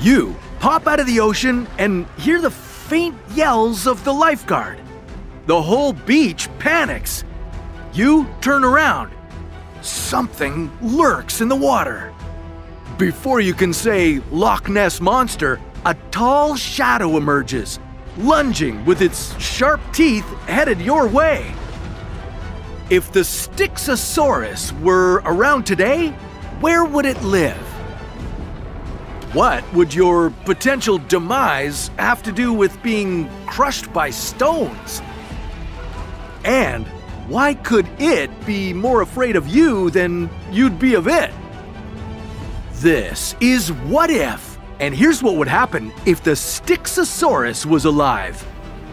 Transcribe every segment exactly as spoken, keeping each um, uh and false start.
You pop out of the ocean and hear the faint yells of the lifeguard. The whole beach panics. You turn around. Something lurks in the water. Before you can say Loch Ness Monster, a tall shadow emerges, lunging with its sharp teeth headed your way. If the Styxosaurus were around today, where would it live? What would your potential demise have to do with being crushed by stones? And why could it be more afraid of you than you'd be of it? This is What If, and here's what would happen if the Styxosaurus was alive.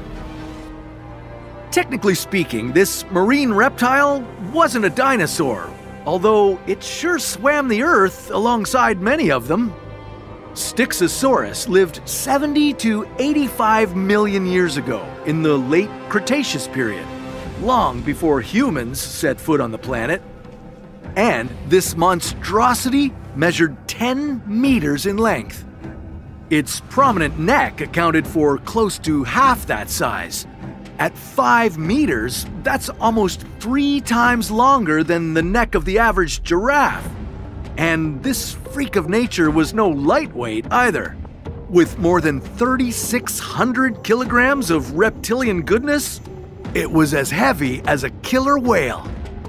Technically speaking, this marine reptile wasn't a dinosaur, although it sure swam the earth alongside many of them. Styxosaurus lived seventy to eighty-five million years ago in the late Cretaceous period, long before humans set foot on the planet. And this monstrosity measured ten meters in length. Its prominent neck accounted for close to half that size. At five meters, that's almost three times longer than the neck of the average giraffe. And this freak of nature was no lightweight either. With more than thirty-six hundred kilograms of reptilian goodness, it was as heavy as a killer whale.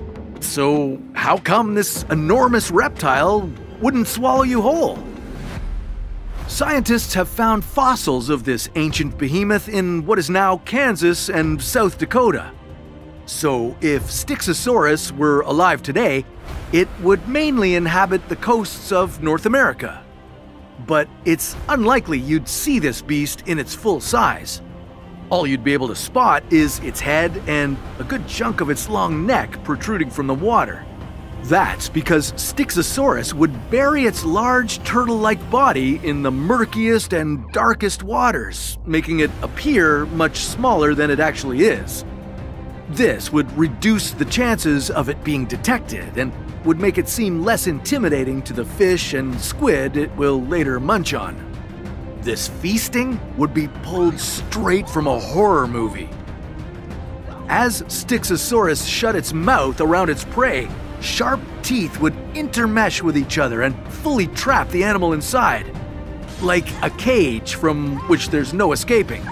So how come this enormous reptile wouldn't swallow you whole? Scientists have found fossils of this ancient behemoth in what is now Kansas and South Dakota. So if Styxosaurus were alive today, it would mainly inhabit the coasts of North America. But it's unlikely you'd see this beast in its full size. All you'd be able to spot is its head and a good chunk of its long neck protruding from the water. That's because Styxosaurus would bury its large turtle-like body in the murkiest and darkest waters, making it appear much smaller than it actually is. This would reduce the chances of it being detected and would make it seem less intimidating to the fish and squid it will later munch on. This feasting would be pulled straight from a horror movie. As Styxosaurus shut its mouth around its prey, sharp teeth would intermesh with each other and fully trap the animal inside, like a cage from which there's no escaping.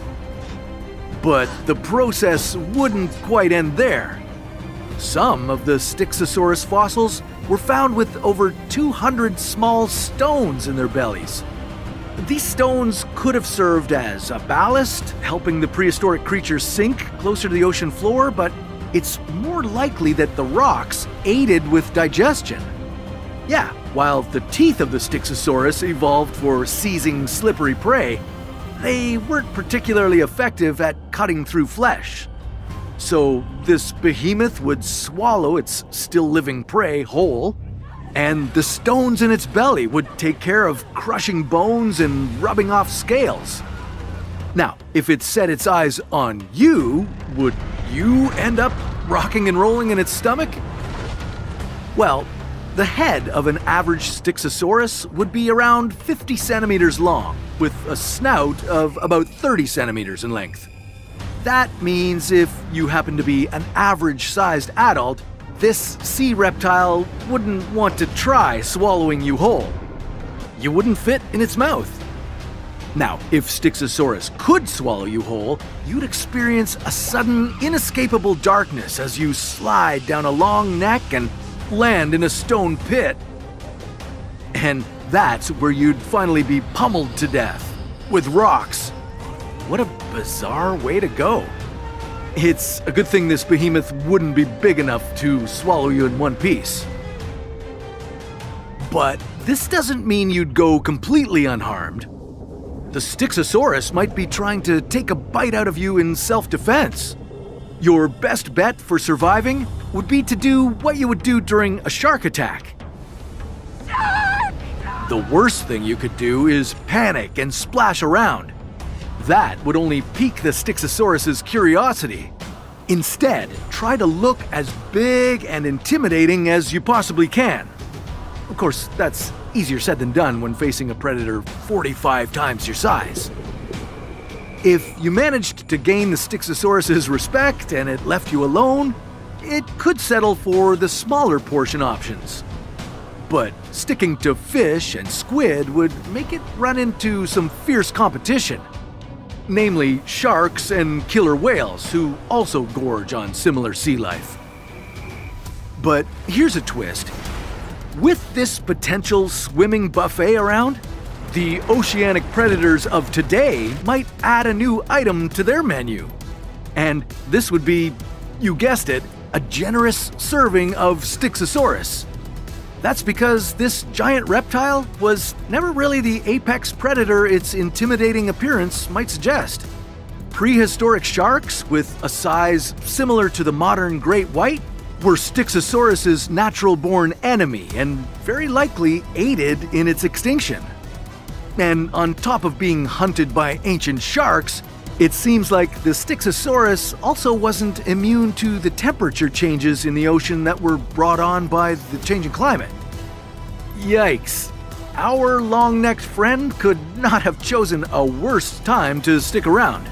But the process wouldn't quite end there. Some of the Styxosaurus fossils were found with over two hundred small stones in their bellies. These stones could have served as a ballast, helping the prehistoric creatures sink closer to the ocean floor, but it's more likely that the rocks aided with digestion. Yeah, while the teeth of the Styxosaurus evolved for seizing slippery prey, they weren't particularly effective at cutting through flesh. So this behemoth would swallow its still living prey whole, and the stones in its belly would take care of crushing bones and rubbing off scales. Now, if it set its eyes on you, would you end up rocking and rolling in its stomach? Well, the head of an average Styxosaurus would be around fifty centimeters long, with a snout of about thirty centimeters in length. That means if you happen to be an average-sized adult, this sea reptile wouldn't want to try swallowing you whole. You wouldn't fit in its mouth. Now, if Styxosaurus could swallow you whole, you'd experience a sudden, inescapable darkness as you slide down a long neck and land in a stone pit. And that's where you'd finally be pummeled to death, with rocks. What a bizarre way to go. It's a good thing this behemoth wouldn't be big enough to swallow you in one piece. But this doesn't mean you'd go completely unharmed. The Styxosaurus might be trying to take a bite out of you in self-defense. Your best bet for surviving would be to do what you would do during a shark attack. The worst thing you could do is panic and splash around. That would only pique the Styxosaurus's curiosity. Instead, try to look as big and intimidating as you possibly can. Of course, that's easier said than done when facing a predator forty-five times your size. If you managed to gain the Styxosaurus's respect and it left you alone, it could settle for the smaller portion options. But sticking to fish and squid would make it run into some fierce competition. Namely, sharks and killer whales, who also gorge on similar sea life. But here's a twist. With this potential swimming buffet around, the oceanic predators of today might add a new item to their menu. And this would be, you guessed it, a generous serving of Styxosaurus. That's because this giant reptile was never really the apex predator its intimidating appearance might suggest. Prehistoric sharks, with a size similar to the modern great white, were Styxosaurus's natural-born enemy and very likely aided in its extinction. And on top of being hunted by ancient sharks, it seems like the Styxosaurus also wasn't immune to the temperature changes in the ocean that were brought on by the changing climate. Yikes. Our long-necked friend could not have chosen a worse time to stick around.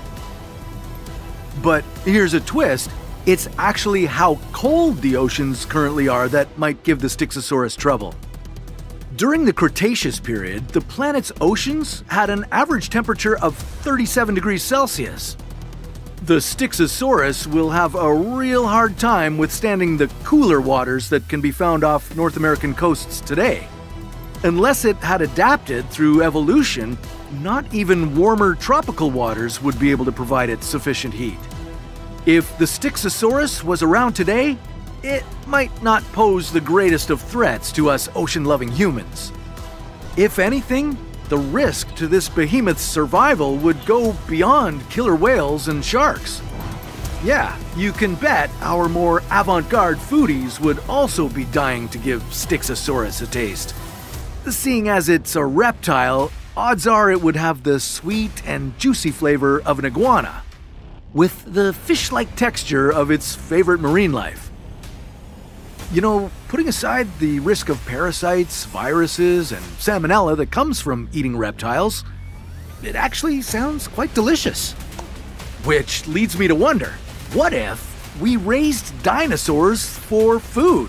But here's a twist. It's actually how cold the oceans currently are that might give the Styxosaurus trouble. During the Cretaceous period, the planet's oceans had an average temperature of thirty-seven degrees Celsius. The Styxosaurus will have a real hard time withstanding the cooler waters that can be found off North American coasts today. Unless it had adapted through evolution, not even warmer tropical waters would be able to provide it sufficient heat. If the Styxosaurus was around today, it might not pose the greatest of threats to us ocean-loving humans. If anything, the risk to this behemoth's survival would go beyond killer whales and sharks. Yeah, you can bet our more avant-garde foodies would also be dying to give Styxosaurus a taste. Seeing as it's a reptile, odds are it would have the sweet and juicy flavor of an iguana, with the fish-like texture of its favorite marine life. You know, putting aside the risk of parasites, viruses, and salmonella that comes from eating reptiles, it actually sounds quite delicious. Which leads me to wonder, what if we raised dinosaurs for food?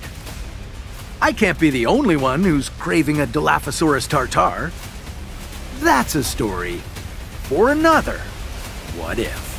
I can't be the only one who's craving a Dilophosaurus tartare. That's a story for another What If.